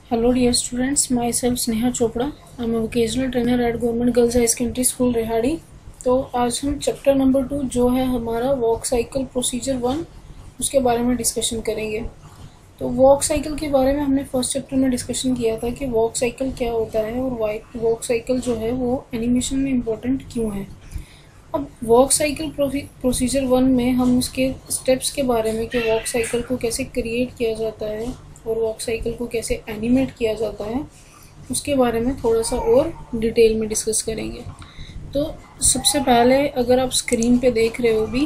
Hello dear students, myself Sneha Chopra. I am a vocational trainer at Government Girls High Secondary School रेहाड़ी। तो आज हम chapter number 2 जो है हमारा walk cycle procedure 1 उसके बारे में डिस्कशन करेंगे। तो वॉक साइकिल के बारे में हमने फर्स्ट चैप्टर में डिस्कशन किया था कि वॉक साइकिल क्या होता है और वॉक साइकिल जो है वो एनिमेशन में इम्पोर्टेंट क्यों है। अब वॉक साइकिल प्रोसीजर 1 में हम उसके स्टेप्स के बारे में कि वॉक साइकिल को कैसे क्रिएट किया जाता है और वॉक साइकिल को कैसे एनिमेट किया जाता है उसके बारे में थोड़ा सा और डिटेल में डिस्कस करेंगे। तो सबसे पहले अगर आप स्क्रीन पे देख रहे हो भी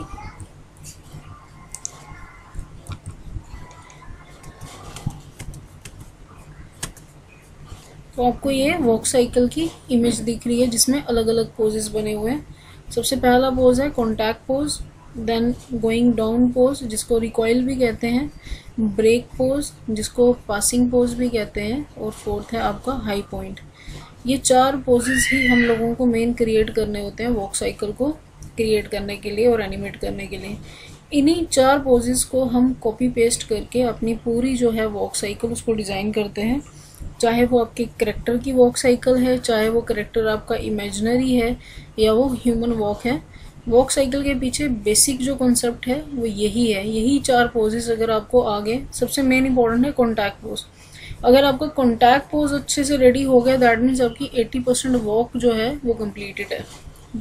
तो आपको ये वॉक साइकिल की इमेज दिख रही है जिसमें अलग अलग पोजेस बने हुए हैं। सबसे पहला पोज है contact pose, then going down pose जिसको रिकॉइल भी कहते हैं, ब्रेक पोज जिसको पासिंग पोज भी कहते हैं, और फोर्थ है आपका हाई पॉइंट। ये चार पोजेस ही हम लोगों को मेन क्रिएट करने होते हैं वॉक साइकिल को क्रिएट करने के लिए और एनिमेट करने के लिए। इन्हीं चार पोजेस को हम कॉपी पेस्ट करके अपनी पूरी जो है वॉक साइकिल उसको डिज़ाइन करते हैं, चाहे वो आपके करेक्टर की वॉक साइकिल है, चाहे वो करेक्टर आपका इमेजिनरी है या वो ह्यूमन वॉक है। वॉक साइकिल के पीछे बेसिक जो कॉन्सेप्ट है वो यही है, यही चार पोजेस अगर आपको आगे सबसे मेन इंपॉर्टेंट है कॉन्टैक्ट पोज। अगर आपका कॉन्टैक्ट पोज अच्छे से रेडी हो गया दैट मीन्स आपकी 80% वॉक जो है वो कंप्लीटेड है।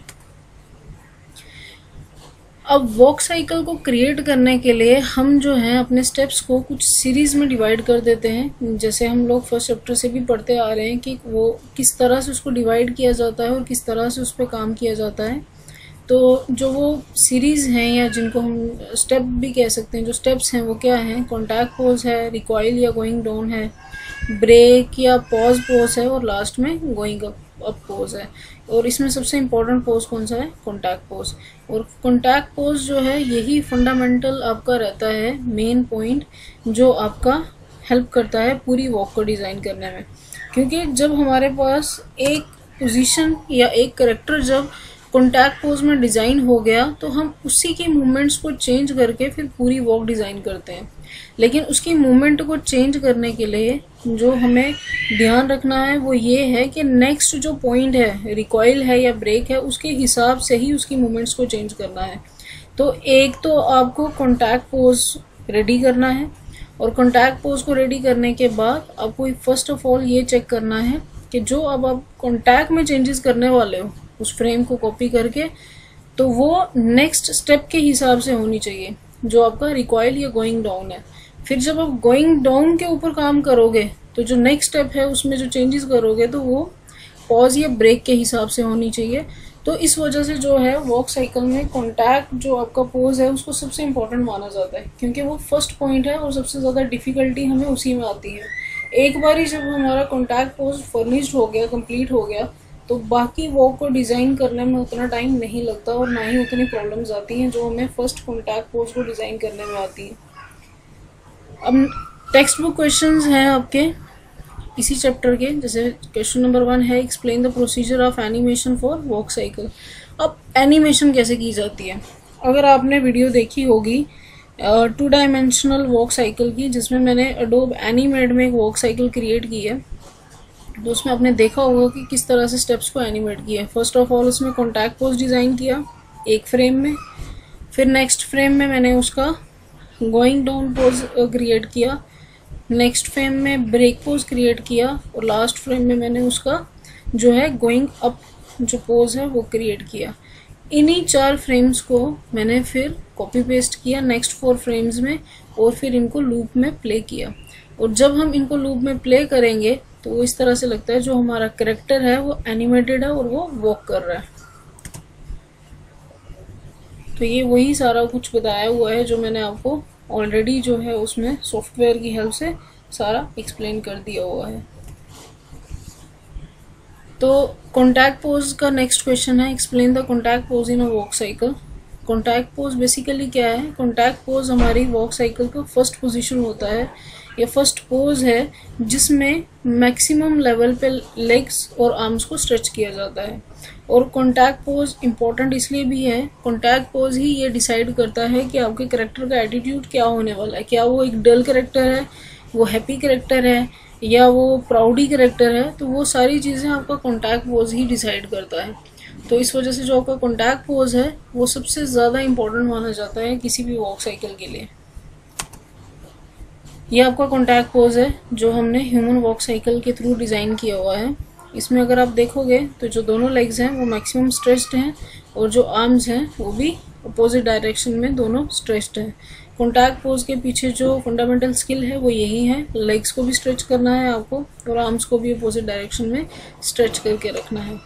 अब वॉक साइकिल को क्रिएट करने के लिए हम जो है अपने स्टेप्स को कुछ सीरीज में डिवाइड कर देते हैं। जैसे हम लोग फर्स्ट चैप्टर से भी पढ़ते आ रहे हैं कि वो किस तरह से उसको डिवाइड किया जाता है और किस तरह से उस पर काम किया जाता है। तो जो वो सीरीज़ हैं या जिनको हम स्टेप भी कह सकते हैं, जो स्टेप्स हैं वो क्या हैं, कॉन्टैक्ट पोज है, रिकॉइल या गोइंग डाउन है, ब्रेक या पॉज पोज है और लास्ट में गोइंग अप पोज है। और इसमें सबसे इम्पोर्टेंट पोज कौन सा है, कॉन्टैक्ट पोज। और कॉन्टैक्ट पोज जो है यही फंडामेंटल आपका रहता है मेन पॉइंट जो आपका हेल्प करता है पूरी वॉक को डिज़ाइन करने में। क्योंकि जब हमारे पास एक पोजीशन या एक करेक्टर जब कॉन्टैक्ट पोज में डिज़ाइन हो गया तो हम उसी की मूवमेंट्स को चेंज करके फिर पूरी वॉक डिज़ाइन करते हैं। लेकिन उसकी मूवमेंट को चेंज करने के लिए जो हमें ध्यान रखना है वो ये है कि नेक्स्ट जो पॉइंट है, रिकॉइल है या ब्रेक है, उसके हिसाब से ही उसकी मूवमेंट्स को चेंज करना है। तो एक तो आपको कॉन्टैक्ट पोज रेडी करना है और कॉन्टैक्ट पोज को रेडी करने के बाद आपको फर्स्ट ऑफ ऑल ये चेक करना है कि जो अब आप कॉन्टैक्ट में चेंजेस करने वाले हो उस फ्रेम को कॉपी करके तो वो नेक्स्ट स्टेप के हिसाब से होनी चाहिए जो आपका रिकॉइल या गोइंग डाउन है। फिर जब आप गोइंग डाउन के ऊपर काम करोगे तो जो नेक्स्ट स्टेप है उसमें जो चेंजेस करोगे तो वो पॉज या ब्रेक के हिसाब से होनी चाहिए। तो इस वजह से जो है वॉक साइकिल में कॉन्टैक्ट जो आपका पोज है उसको सबसे इम्पोर्टेंट माना जाता है क्योंकि वो फर्स्ट पॉइंट है और सबसे ज़्यादा डिफिकल्टी हमें उसी में आती है। एक बार ही जब हमारा कॉन्टैक्ट पोज फर्निश्ड हो गया, कंप्लीट हो गया, तो बाकी वॉक को डिज़ाइन करने में उतना टाइम नहीं लगता और ना ही उतनी प्रॉब्लम्स आती हैं जो हमें फर्स्ट कॉन्टैक्ट पोज को डिज़ाइन करने में आती हैं। अब टेक्स्ट बुक क्वेश्चंस हैं आपके इसी चैप्टर के। जैसे क्वेश्चन नंबर 1 है explain the procedure of animation for walk cycle. अब एनिमेशन कैसे की जाती है, अगर आपने वीडियो देखी होगी 2 डायमेंशनल वॉक साइकिल की जिसमें मैंने एडोब एनिमेट में एक वॉक साइकिल क्रिएट की है तो उसमें आपने देखा होगा कि किस तरह से स्टेप्स को एनिमेट किया है। फर्स्ट ऑफ ऑल उसमें कॉन्टैक्ट पोज डिज़ाइन किया एक फ्रेम में, फिर नेक्स्ट फ्रेम में मैंने उसका गोइंग डाउन पोज क्रिएट किया, नेक्स्ट फ्रेम में ब्रेक पोज क्रिएट किया और लास्ट फ्रेम में मैंने उसका जो है गोइंग अप जो पोज है वो क्रिएट किया। इन्हीं 4 फ्रेम्स को मैंने फिर कॉपी पेस्ट किया नेक्स्ट 4 फ्रेम्स में और फिर इनको लूप में प्ले किया। और जब हम इनको लूप में प्ले करेंगे तो वो इस तरह से लगता है जो हमारा करेक्टर है वो एनिमेटेड है और वो वॉक कर रहा है। तो ये वही सारा कुछ बताया हुआ है जो मैंने आपको ऑलरेडी जो है उसमें सॉफ्टवेयर की हेल्प से सारा एक्सप्लेन कर दिया हुआ है। तो कॉन्टैक्ट पोज का नेक्स्ट क्वेश्चन है explain the contact pose in a walk cycle. Contact pose basically क्या है, कॉन्टैक्ट पोज हमारी वॉक साइकिल का फर्स्ट पोजीशन होता है या फर्स्ट पोज है जिसमें मैक्सिमम लेवल पे लेग्स और आर्म्स को स्ट्रेच किया जाता है। और कॉन्टैक्ट पोज इम्पॉर्टेंट इसलिए भी है, कॉन्टैक्ट पोज ही ये डिसाइड करता है कि आपके करेक्टर का एटीट्यूड क्या होने वाला है, क्या वो एक डल करेक्टर है वो हैप्पी करेक्टर है या वो प्राउडी करेक्टर है, तो वो सारी चीज़ें आपका कॉन्टैक्ट पोज ही डिसाइड करता है। तो इस वजह से जो आपका कॉन्टैक्ट पोज है वो सबसे ज़्यादा इम्पोर्टेंट माना जाता है किसी भी वॉक साइकिल के लिए। ये आपका कॉन्टैक्ट पोज है जो हमने ह्यूमन वॉक साइकिल के थ्रू डिज़ाइन किया हुआ है। इसमें अगर आप देखोगे तो जो दोनों लेग्स हैं वो मैक्सिमम स्ट्रेच्ड हैं और जो आर्म्स हैं वो भी अपोजिट डायरेक्शन में दोनों स्ट्रेच्ड हैं। कॉन्टैक्ट पोज के पीछे जो फंडामेंटल स्किल है वो यही है, लेग्स को भी स्ट्रेच करना है आपको और आर्म्स को भी अपोजिट डायरेक्शन में स्ट्रेच करके रखना है।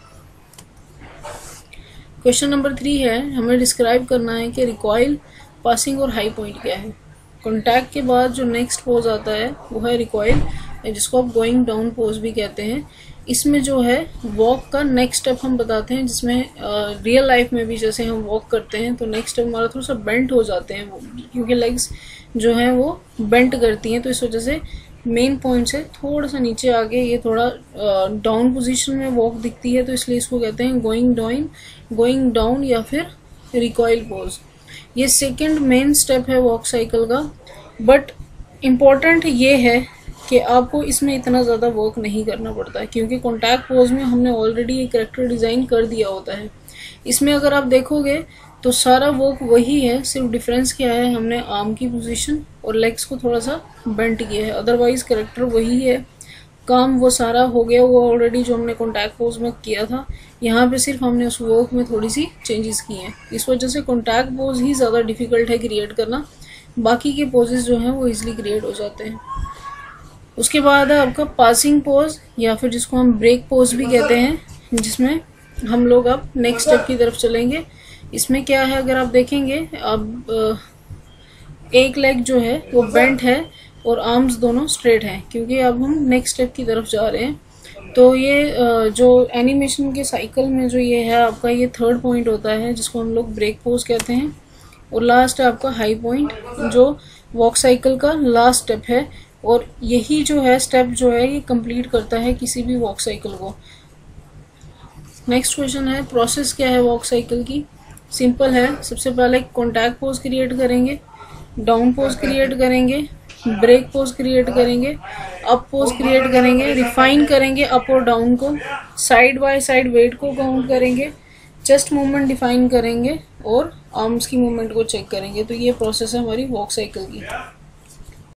क्वेश्चन नंबर 3 है, हमें डिस्क्राइब करना है कि रिकॉइल, पासिंग और हाई पॉइंट क्या है। कॉन्टैक्ट के बाद जो नेक्स्ट पोज आता है वो है रिकॉइल, जिसको आप गोइंग डाउन पोज भी कहते हैं। इसमें जो है वॉक का नेक्स्ट स्टेप हम बताते हैं, जिसमें रियल लाइफ में भी जैसे हम वॉक करते हैं तो नेक्स्ट स्टेप हमारा थोड़ा सा बेंट हो जाते हैं वो, क्योंकि लेग्स जो हैं वो बेंट करती हैं, तो इस वजह से मेन पॉइंट से थोड़ा सा नीचे आगे ये थोड़ा डाउन पोजीशन में वॉक दिखती है, तो इसलिए इसको कहते हैं गोइंग डाउन या फिर रिकॉइल पोज। ये सेकंड मेन स्टेप है वॉक साइकिल का, बट इम्पॉर्टेंट ये है कि आपको इसमें इतना ज़्यादा वर्क नहीं करना पड़ता है, क्योंकि कॉन्टैक्ट पोज में हमने ऑलरेडी एक कैरेक्टर डिज़ाइन कर दिया होता है। इसमें अगर आप देखोगे तो सारा वर्क वही है, सिर्फ डिफरेंस क्या है, हमने आर्म की पोजीशन और लेग्स को थोड़ा सा बेंट किया है, अदरवाइज कैरेक्टर वही है, काम वो सारा हो गया वो ऑलरेडी जो हमने कॉन्टैक्ट पोज में किया था। यहाँ पे सिर्फ हमने उस वर्क में थोड़ी सी चेंजेस किए हैं, इस वजह से कॉन्टैक्ट पोज ही ज़्यादा डिफिकल्ट है क्रिएट करना, बाकी के पोजेस जो हैं वो इजीली क्रिएट हो जाते हैं। उसके बाद है आपका पासिंग पोज या फिर जिसको हम ब्रेक पोज भी कहते हैं, जिसमें हम लोग अब नेक्स्ट स्टेप की तरफ चलेंगे। इसमें क्या है, अगर आप देखेंगे अब एक लेग जो है वो बेंट है और आर्म्स दोनों स्ट्रेट हैं, क्योंकि अब हम नेक्स्ट स्टेप की तरफ जा रहे हैं। तो ये जो एनिमेशन के साइकिल में जो ये है आपका, ये थर्ड पॉइंट होता है जिसको हम लोग ब्रेक पोज कहते हैं, और लास्ट है आपका हाई पॉइंट जो वॉक साइकिल का लास्ट स्टेप है, और यही जो है स्टेप जो है ये कंप्लीट करता है किसी भी वॉक साइकिल को। नेक्स्ट क्वेश्चन है, प्रोसेस क्या है वॉक साइकिल की। सिंपल है, सबसे पहले कॉन्टैक्ट पोज क्रिएट करेंगे, डाउन पोज क्रिएट करेंगे, ब्रेक पोज क्रिएट करेंगे, अप पोज क्रिएट करेंगे, रिफाइन करेंगे अप और डाउन को, साइड बाय साइड वेट को काउंट करेंगे, चेस्ट मूवमेंट डिफाइन करेंगे और आर्म्स की मूवमेंट को चेक करेंगे। तो ये प्रोसेस है हमारी वॉक साइकिल की।